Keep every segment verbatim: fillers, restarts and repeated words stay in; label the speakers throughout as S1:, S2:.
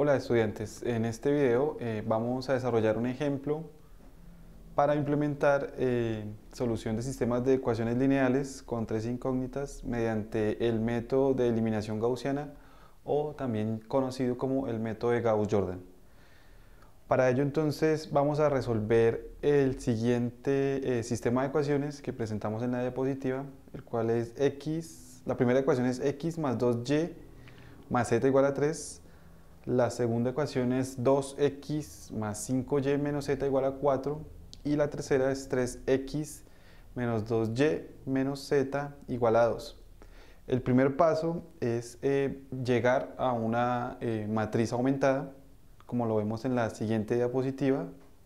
S1: Hola estudiantes, en este video eh, vamos a desarrollar un ejemplo para implementar eh, solución de sistemas de ecuaciones lineales con tres incógnitas mediante el método de eliminación gaussiana o también conocido como el método de Gauss-Jordan. Para ello entonces vamos a resolver el siguiente eh, sistema de ecuaciones que presentamos en la diapositiva, el cual es x, la primera ecuación es x más dos y más z igual a tres. La segunda ecuación es dos x más cinco y menos z igual a cuatro. Y la tercera es tres x menos dos y menos z igual a dos. El primer paso es eh, llegar a una eh, matriz aumentada, como lo vemos en la siguiente diapositiva,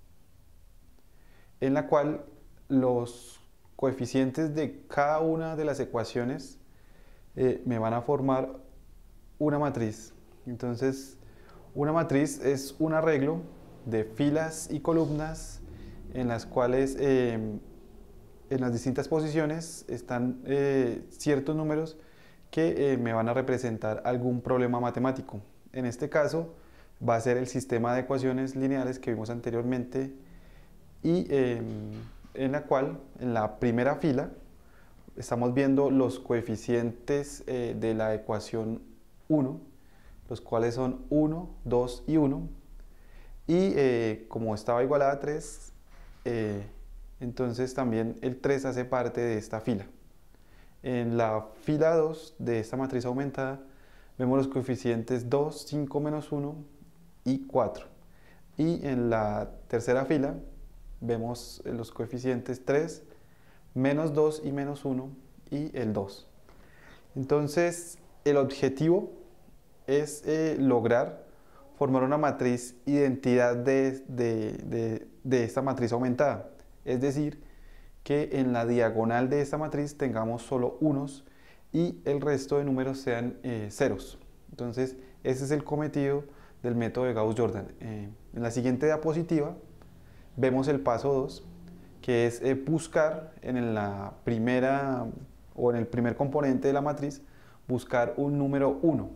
S1: en la cual los coeficientes de cada una de las ecuaciones eh, me van a formar una matriz. Entonces, una matriz es un arreglo de filas y columnas en las cuales eh, en las distintas posiciones están eh, ciertos números que eh, me van a representar algún problema matemático. En este caso va a ser el sistema de ecuaciones lineales que vimos anteriormente y eh, en la cual en la primera fila estamos viendo los coeficientes eh, de la ecuación uno, los cuales son uno, dos y uno, y eh, como estaba igualada a tres, eh, entonces también el tres hace parte de esta fila. En la fila dos de esta matriz aumentada vemos los coeficientes dos, cinco menos uno y cuatro, y en la tercera fila vemos los coeficientes tres, menos dos y menos uno y el dos. Entonces el objetivo es eh, lograr formar una matriz identidad de, de, de, de esta matriz aumentada, es decir, que en la diagonal de esta matriz tengamos solo unos y el resto de números sean eh, ceros. Entonces ese es el cometido del método de Gauss-Jordan. Eh, en la siguiente diapositiva vemos el paso dos, que es eh, buscar en la primera o en el primer componente de la matriz, buscar un número uno.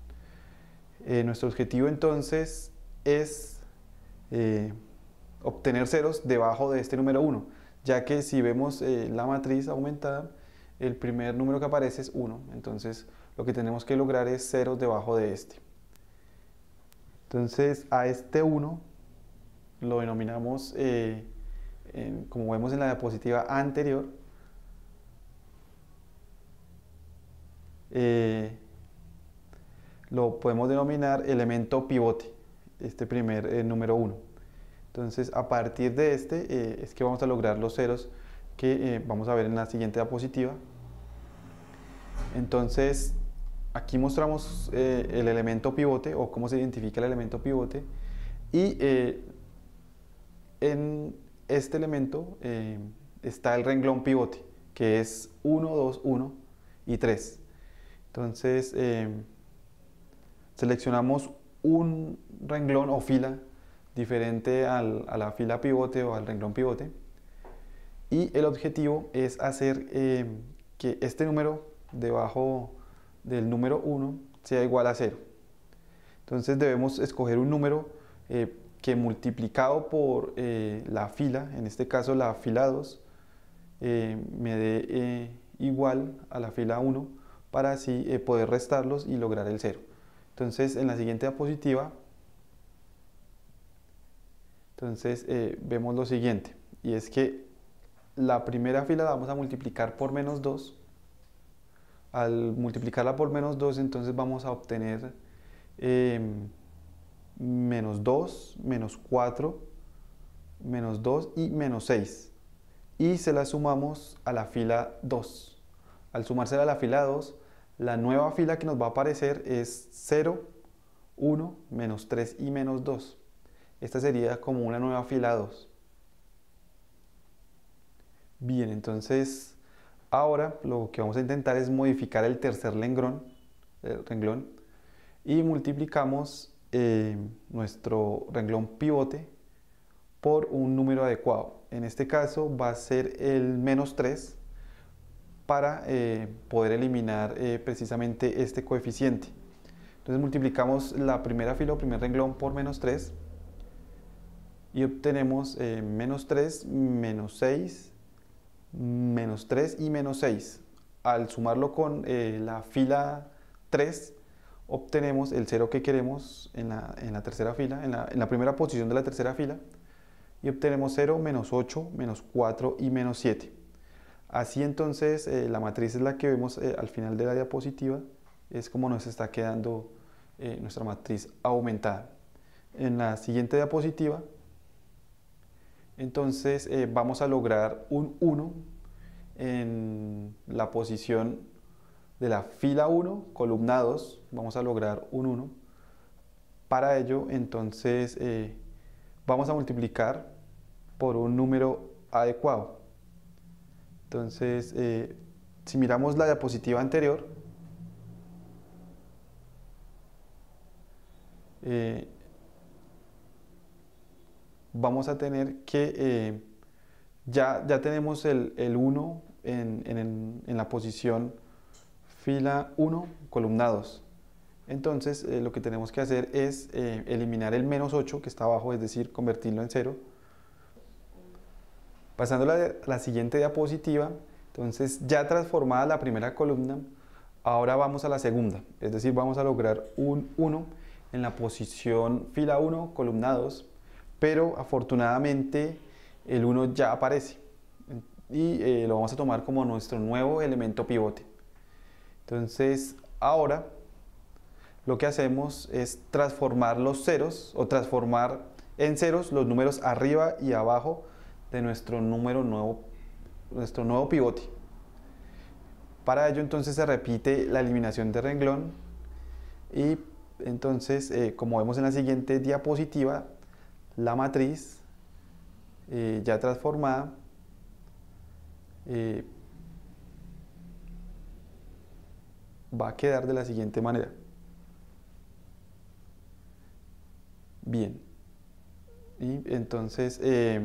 S1: Eh, nuestro objetivo entonces es eh, obtener ceros debajo de este número uno, ya que si vemos eh, la matriz aumentada, el primer número que aparece es uno, entonces lo que tenemos que lograr es ceros debajo de este. Entonces a este uno lo denominamos, eh, en, como vemos en la diapositiva anterior, eh, lo podemos denominar elemento pivote, este primer eh, número uno. Entonces a partir de este eh, es que vamos a lograr los ceros que eh, vamos a ver en la siguiente diapositiva. Entonces aquí mostramos eh, el elemento pivote o cómo se identifica el elemento pivote, y eh, en este elemento eh, está el renglón pivote, que es uno, dos, uno y tres. Entonces eh, seleccionamos un renglón o fila diferente al, a la fila pivote o al renglón pivote, y el objetivo es hacer eh, que este número debajo del número uno sea igual a cero. Entonces debemos escoger un número eh, que multiplicado por eh, la fila, en este caso la fila dos, eh, me dé eh, igual a la fila uno, para así eh, poder restarlos y lograr el cero. Entonces en la siguiente diapositiva entonces eh, vemos lo siguiente, y es que la primera fila la vamos a multiplicar por menos dos. Al multiplicarla por menos dos, entonces vamos a obtener eh, menos dos, menos cuatro, menos dos y menos seis, y se la sumamos a la fila dos. Al sumársela a la fila dos, la nueva fila que nos va a aparecer es cero, uno, menos tres y menos dos. Esta sería como una nueva fila dos. Bien, entonces ahora lo que vamos a intentar es modificar el tercer renglón, el renglón, y multiplicamos eh, nuestro renglón pivote por un número adecuado. En este caso va a ser el menos tres, para eh, poder eliminar eh, precisamente este coeficiente. Entonces multiplicamos la primera fila o primer renglón por menos tres y obtenemos eh, menos tres, menos seis, menos tres y menos seis. Al sumarlo con eh, la fila tres, obtenemos el cero que queremos en la, en la tercera fila, en la, en la primera posición de la tercera fila, y obtenemos cero, menos ocho, menos cuatro y menos siete. Así entonces eh, la matriz es la que vemos eh, al final de la diapositiva, es como nos está quedando eh, nuestra matriz aumentada. En la siguiente diapositiva, entonces eh, vamos a lograr un uno en la posición de la fila uno, columna dos, vamos a lograr un uno. Para ello, entonces, eh, vamos a multiplicar por un número adecuado. Entonces, eh, si miramos la diapositiva anterior, eh, vamos a tener que eh, ya, ya tenemos el, el uno en, en, en la posición fila uno, columna dos. Entonces, eh, lo que tenemos que hacer es eh, eliminar el menos ocho que está abajo, es decir, convertirlo en cero. Pasando a la, la siguiente diapositiva, entonces ya transformada la primera columna, ahora vamos a la segunda, es decir, vamos a lograr un uno en la posición fila uno, columna dos, pero afortunadamente el uno ya aparece y eh, lo vamos a tomar como nuestro nuevo elemento pivote. Entonces, ahora lo que hacemos es transformar los ceros o transformar en ceros los números arriba y abajo de nuestro número nuevo, nuestro nuevo pivote. Para ello entonces se repite la eliminación de renglón y entonces eh, como vemos en la siguiente diapositiva, la matriz eh, ya transformada eh, va a quedar de la siguiente manera. Bien, y entonces eh,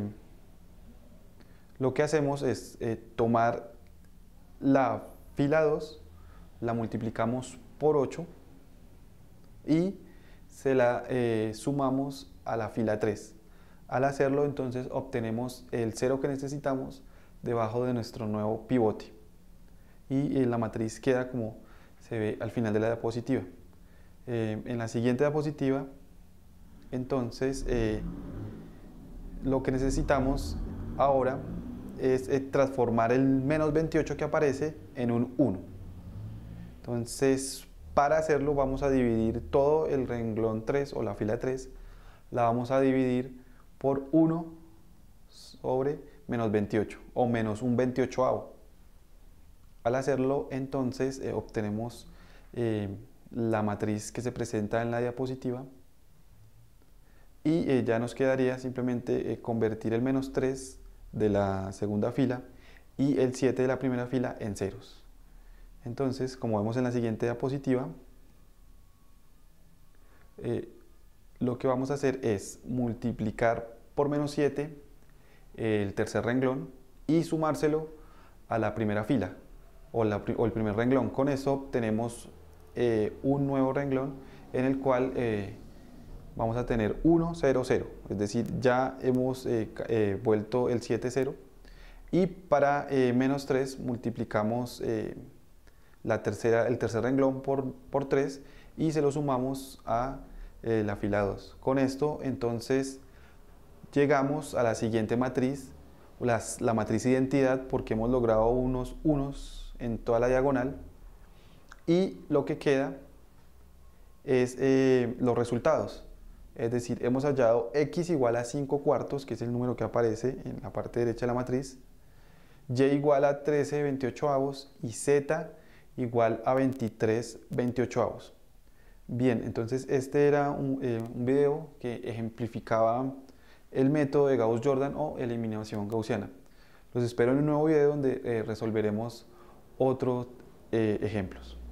S1: lo que hacemos es eh, tomar la fila dos, la multiplicamos por ocho y se la eh, sumamos a la fila tres. Al hacerlo entonces obtenemos el cero que necesitamos debajo de nuestro nuevo pivote y eh, la matriz queda como se ve al final de la diapositiva. Eh, en la siguiente diapositiva entonces eh, lo que necesitamos ahora es eh, transformar el menos veintiocho que aparece en un uno. Entonces, para hacerlo vamos a dividir todo el renglón tres o la fila tres, la vamos a dividir por uno sobre menos veintiocho o menos un veintiochoavo. Al hacerlo, entonces eh, obtenemos eh, la matriz que se presenta en la diapositiva y eh, ya nos quedaría simplemente eh, convertir el menos tres de la segunda fila y el siete de la primera fila en ceros. Entonces, como vemos en la siguiente diapositiva, eh, lo que vamos a hacer es multiplicar por menos siete el tercer renglón y sumárselo a la primera fila o, la, o el primer renglón. Con eso obtenemos eh, un nuevo renglón en el cual eh, vamos a tener uno, cero, cero, es decir, ya hemos eh, eh, vuelto el siete cero y para eh, menos tres multiplicamos eh, la tercera, el tercer renglón por, por tres y se lo sumamos a eh, la fila dos. Con esto entonces llegamos a la siguiente matriz, las, la matriz identidad, porque hemos logrado unos unos en toda la diagonal y lo que queda es eh, los resultados. Es decir, hemos hallado x igual a cinco cuartos, que es el número que aparece en la parte derecha de la matriz, y igual a trece veintiochoavos y z igual a veintitrés veintiochoavos. Bien, entonces este era un, eh, un video que ejemplificaba el método de Gauss-Jordan o eliminación gaussiana. Los espero en un nuevo video donde eh, resolveremos otros eh, ejemplos.